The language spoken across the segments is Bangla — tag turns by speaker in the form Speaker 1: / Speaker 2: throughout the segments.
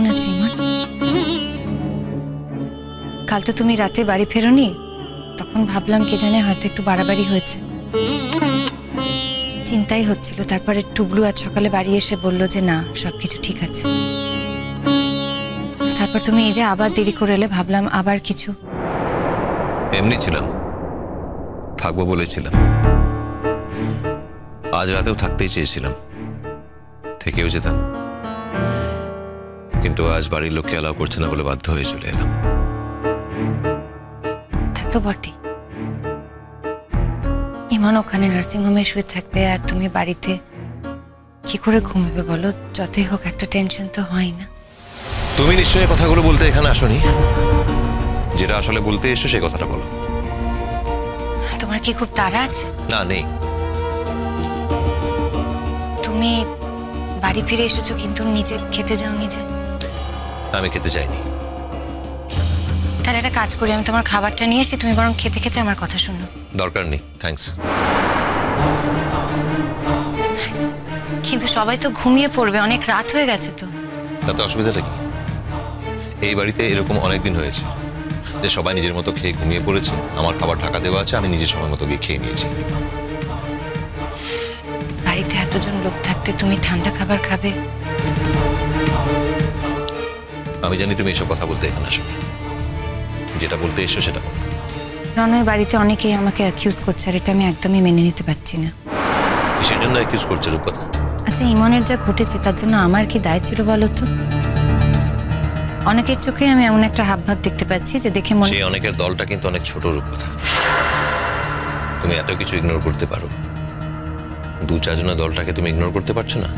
Speaker 1: কেমন আছে ইমন? কাল তো তুমি রাতে বাড়ি ফেরোনি, তখন ভাবলাম কে জানে হয়তো একটু বাড়াবাড়ি হয়েছে, চিন্তাই হচ্ছিল। তারপরে টুবলু আজ সকালে বাড়ি এসে বলল যে না, সবকিছু ঠিক আছে। তারপর তুমি এই যে আবার দেরি করে এলে, ভাবলাম আবার কিছু।
Speaker 2: এমনি ছিলাম, থাকবো বলেছিলাম। আজ রাতেও থাকতেই চেয়েছিলাম, থেকেও যেতাম, কিন্তু আজ বাড়ির লোককে অ্যালাউ করছে না বলে বাধ্য হয়ে চলে এলাম।
Speaker 1: তা তো বটেই। ইমন ওখানে নার্সিংহোমে শুয়ে থাকবে আর তুমি বাড়িতে কি করে ঘুমাবে বলো? যতই হোক একটা টেনশন তো হয় না?
Speaker 2: তুমি নিশ্চয়ই কথাগুলো বলতে এখানে আসোনি, যেটা আসলে বলতে এসো সে কথাটা বলো।
Speaker 1: তোমার কি খুব তাড়া আছে?
Speaker 2: না, নেই।
Speaker 1: তুমি বাড়ি ফিরে এসেছো কিন্তু নিজে খেতে যাওনি যে?
Speaker 2: আমি খেতে চাইনি।
Speaker 1: তাহলে একটা কাজ করি, আমি তোমার খাবারটা নিয়ে এসে তুমি বরং খেতে খেতে আমার কথা শুনো।
Speaker 2: দরকার নেই, থ্যাঙ্কস।
Speaker 1: কিন্তু সবাই তো ঘুমিয়ে পড়বে, অনেক রাত হয়ে গেছে তো।
Speaker 2: তাতে অসুবিধাটা কি? এই বাড়িতে এরকম অনেকদিন হয়েছে যে সবাই নিজের মতো খেয়ে ঘুমিয়ে পড়েছে, আমার খাবার ঢাকা দেওয়া আছে, আমি নিজের সময় মতো গিয়ে খেয়ে নিয়েছি।
Speaker 1: বাড়িতে এতজন লোক থাকতে তুমি ঠান্ডা খাবার খাবে?
Speaker 2: আমি জানি তুমি এসব কথা বলতে এখানে আসো, যেটা বলতে এসো সেটা।
Speaker 1: রনয়, বাড়িতে অনেকেই আমাকে অ্যাকিউজ করছে আর এটা আমি একদমই মেনে নিতে পারছি না।
Speaker 2: কিসের জন্য অ্যাকিউজ করছে রূপকথা?
Speaker 1: আচ্ছা, ইমনের যা ঘটেছে তার জন্য আমার কি দায় ছিল বলো তো? অনেকের চোখে আমি এমন একটা হাবভাব দেখতে পাচ্ছি যে দেখে মনে,
Speaker 2: সেই অনেকের দলটা কিন্তু অনেক ছোট রূপকথা। তুমি এত কিছু ইগনোর করতে পারো, 2-4 জনের দলটাকে তুমি ইগনোর করতে পারছো না?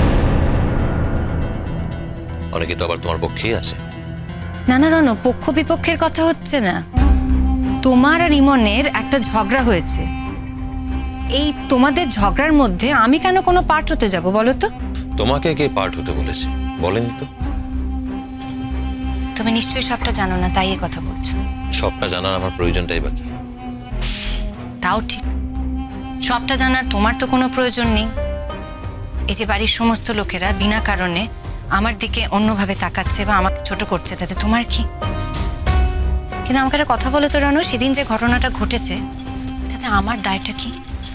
Speaker 2: অনেকে তো আবার তোমার পক্ষেই আছে।
Speaker 1: না না রণ, পক্ষ বিপক্ষের কথা হচ্ছে না। তোমার আর ইমনের একটা ঝগড়া হয়েছে, এই তোমাদের ঝগড়ার মধ্যে আমি কেন কোনো পার্ট হতে যাব বলো তো?
Speaker 2: তোমাকে কে পার্ট হতে বলেছে? বলেনি তো।
Speaker 1: তুমি নিশ্চয়ই সবটা জানো না, তাই এই কথা বলছো।
Speaker 2: সবটা জানার আমার প্রয়োজনটাই বাকি।
Speaker 1: তাও ঠিক, সবটা জানার তোমার তো কোনো প্রয়োজন নেই। এই যে বাড়ির সমস্ত লোকেরা বিনা কারণে আমার দিকে অন্যভাবে তাকাচ্ছে বা আমাকে ছোট করছে, তাতে তোমার কি? কিন্তু আমাকে একটা কথা বলে তো রনু, সেদিন যে ঘটনাটা ঘটেছে তাতে আমার দায়টা কি?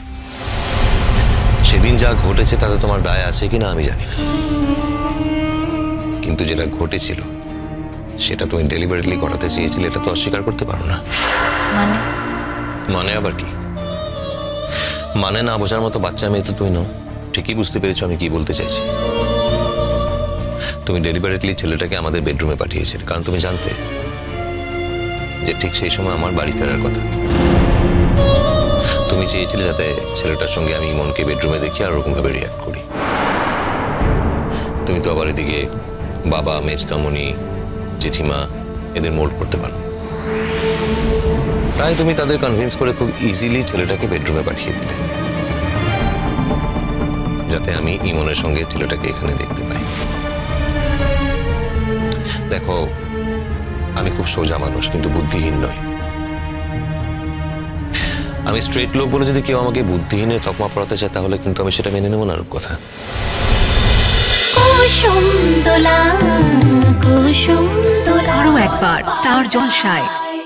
Speaker 2: সেদিন যা ঘটেছে তাতে তোমার দায় আছে কিনা আমি জানি না, কিন্তু যেটা ঘটেছিল সেটা তুমি ডেলিভারিটলি ঘটাতে চেয়েছিলে, এটা তো অস্বীকার করতে পারো না।
Speaker 1: মানে?
Speaker 2: মানে আবার কি? মানে না বোঝার মতো বাচ্চা মেয়ে তো তুমি নও, ঠিকই বুঝতে পেরেছো আমি কি বলতে চাইছি। তুমি ডেলিভারিটলি ছেলেটাকে আমাদের বেডরুমে পাঠিয়েছিলে, কারণ তুমি জানতে যে ঠিক সেই সময় আমার বাড়ি ফেরার কথা। তুমি চেয়েছিলে যাতে ছেলেটার সঙ্গে আমি ইমনকে বেডরুমে দেখি আর ওরকম ভাবে রিয়াক্ট করি। তুমি তো আবার এদিকে বাবা, মেজকামনি, জেঠিমা এদের মোল্ড করতে পারো, তাই তুমি তাদের কনভিন্স করে খুব ইজিলি ছেলেটাকে বেডরুমে পাঠিয়ে দিলে, যাতে আমি ইমনের সঙ্গে ছেলেটাকে এখানে দেখতে পাই। দেখো, আমি খুব সোজা মানুষ, কিন্তু বুদ্ধিহীন নয়। আমি স্ট্রেট লোক বলে যদি কেউ আমাকে বুদ্ধিহীনের তকমা পড়াতে চায় তাহলে কিন্তু আমি সেটা মেনে নেব না রূপকথা।
Speaker 3: আরো একবার স্টার জলসায়